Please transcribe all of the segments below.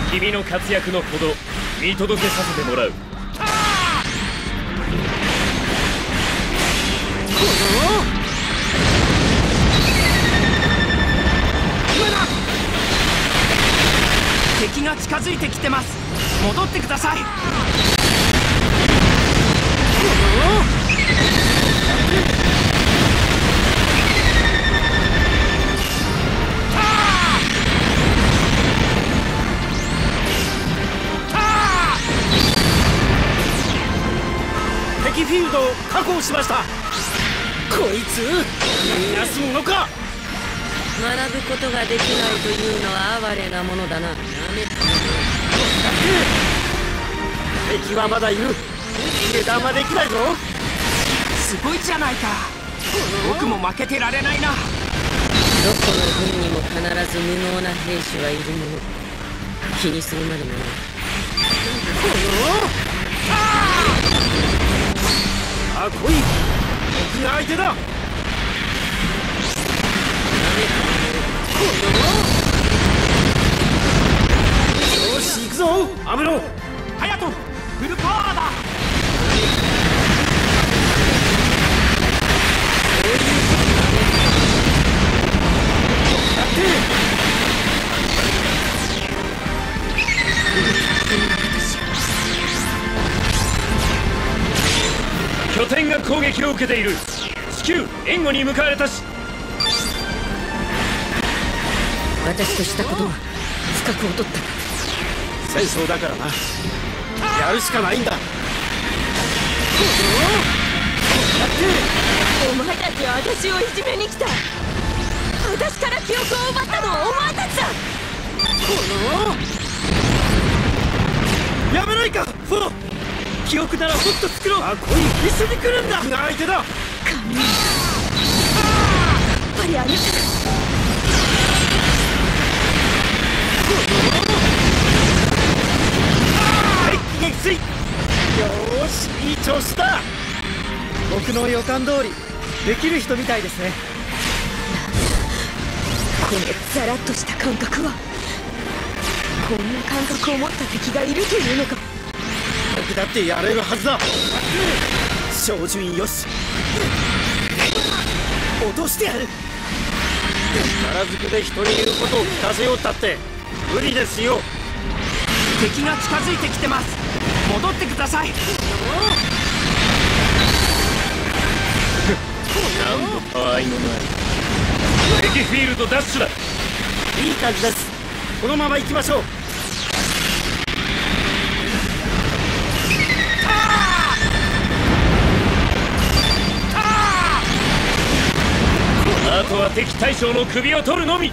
君の活躍のほど見届けさせてもらう。 敵が近づいてきてます。戻ってください。 敵フィールドを確保しました。こいつ逃がすものか。 学ぶことができないというのは哀れなものだな。やめた。 敵はまだいる。油断はできないぞ。 すごいじゃないか。僕も負けてられないな。 どこの軍にも必ず無能な兵士はいるもの。気にするまでもない。 ああ、来い。僕が相手だ。 やめた。 よし、行くぞアムロ。 ハヤト、フルパワーだ。 拠点が攻撃を受けている。至急援護に向かわれたし。 私としたことは不覚を取った。 戦争だからな。やるしかないんだ。 お前たちは私をいじめに来た。私から記憶を奪ったのはお前たちだ。 やめないかフォロ。記憶ならもっと作ろう。あ、来い。一緒に来るんだ。僕が相手だ。 やっぱりあなただ。 撃墜。よーし、いい調子だ。僕の予感通りできる人みたいですね。 このザラッとした感覚は、こんな感覚を持った敵がいるというのか。 僕だってやれるはずだ。照準よし。落としてやる。力ずくで人に言うことを聞かせようったって無理ですよ。 敵が近づいてきてます。戻ってください。 なんとたわいのない敵フィールドダッシュだ。 いい感じです。このまま行きましょう。 あとは敵大将の首を取るのみ。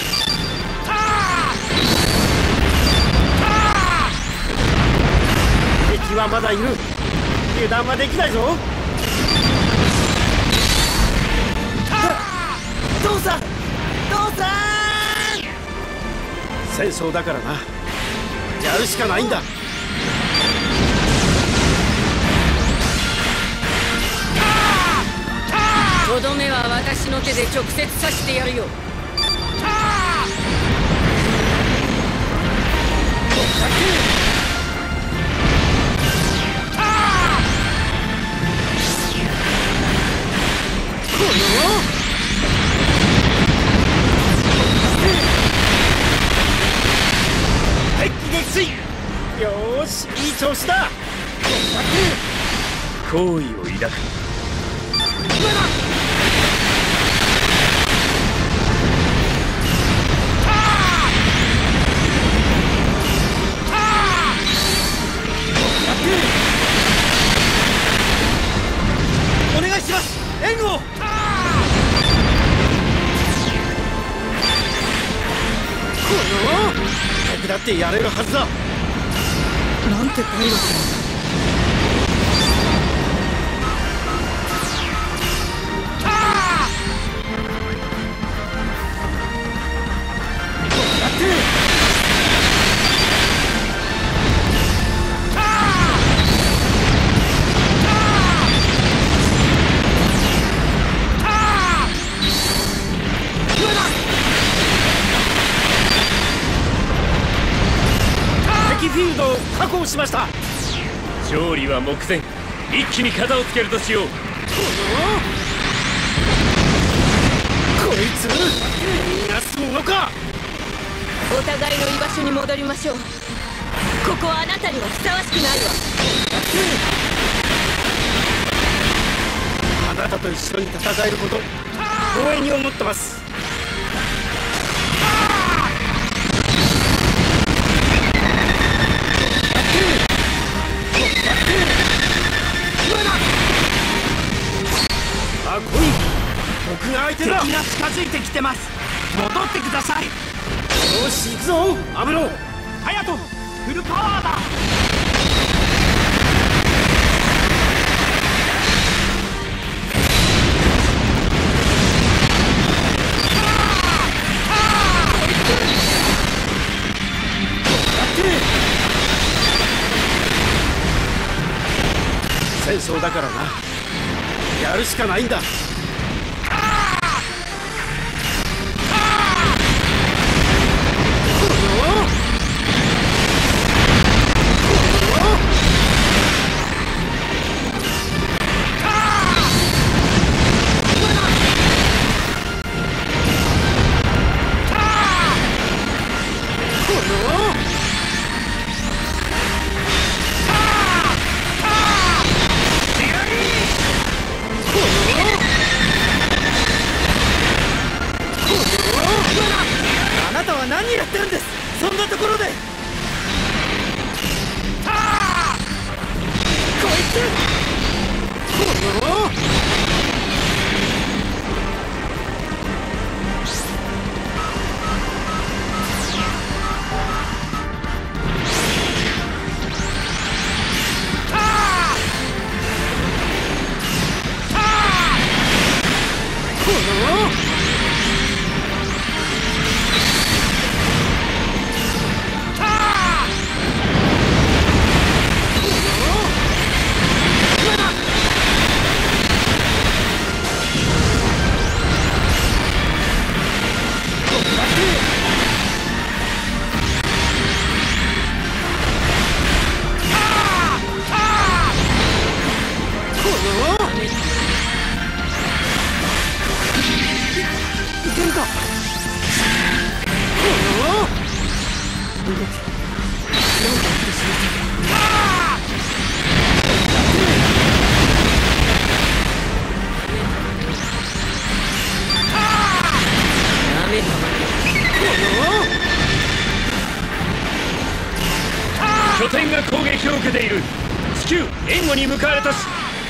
敵はまだいる。油断はできないぞ。父さん、父さん。戦争だからな。やるしかないんだ。 とどめは私の手で直接刺してやるよ。 撃墜。よーし、いい調子だ。 好意を抱く。 お願いします。援護を。僕だってやれるはずだ。なんてパイロット。 しました。 勝利は目前。一気に片をつけるとしよう。 こいつ逃がすものか。 お互いの居場所に戻りましょう。ここはあなたにはふさわしくないわ。 あなたと一緒に戦えること光栄に思ってます。あ、来い。僕が相手だ。 敵が近づいてきてます。戻ってください。 よし、行くぞアムロ。 ハヤト、フルパワーだ。 戦争だからな。やるしかないんだ。あなたは何やってるんです。そんなところで。こいつ。 拠点が攻撃を受けている。至急援護に向かわれたし。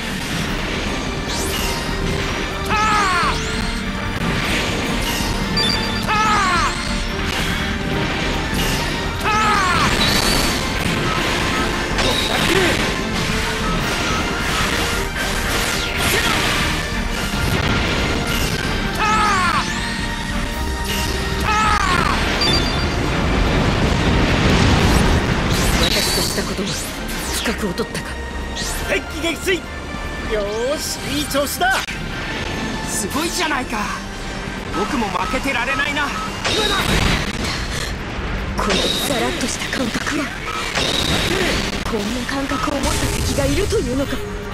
私としたことは不覚を取ったか。 敵機撃墜。よーし、いい調子だ。 すごいじゃないか。僕も負けてられないな。 このザラッとした感覚は、こんな感覚を持った敵がいるというのか。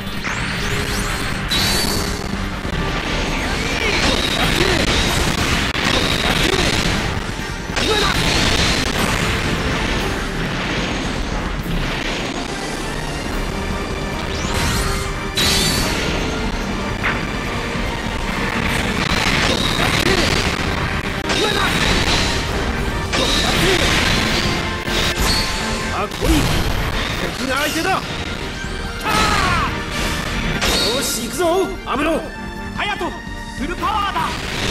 あ、来い。敵が相手だ。よし、行くぞアムロ。 ハヤト、フルパワーだ。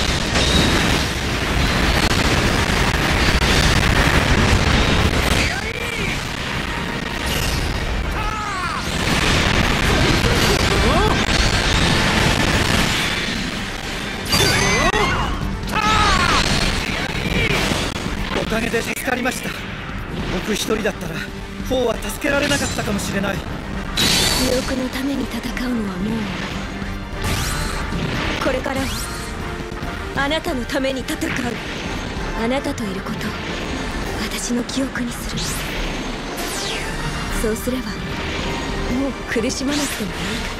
おかげで助かりました。僕一人だったらフォーは助けられなかったかもしれない。 記憶のために戦うのはもう終わり。これからはあなたのために戦う。あなたといることを私の記憶にする。 そうすればもう苦しまなくてもいいから。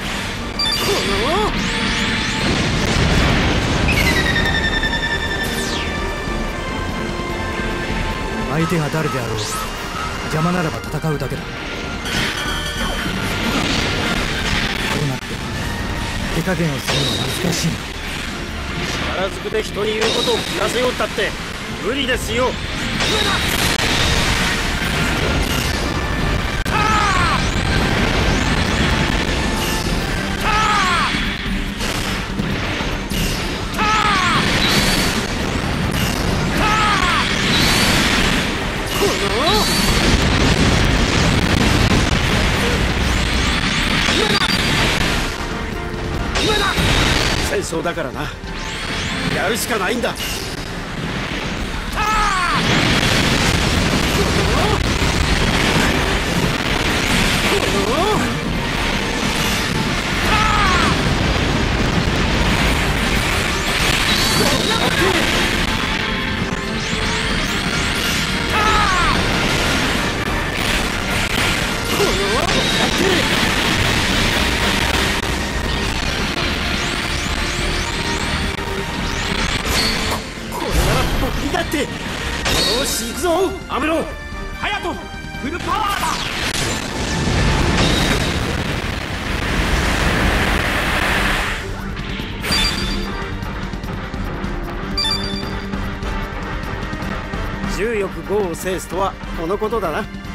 相手が誰であろう、邪魔ならば戦うだけだ。こうなって手加減をするのは難しいな。 力ずくで人に言うことを聞かせようったって無理ですよ。戦争だからな、やるしかないんだ。だってよし行くぞアムロ。 ハヤトフルパワーだ。 重力5を制すとはこのことだな。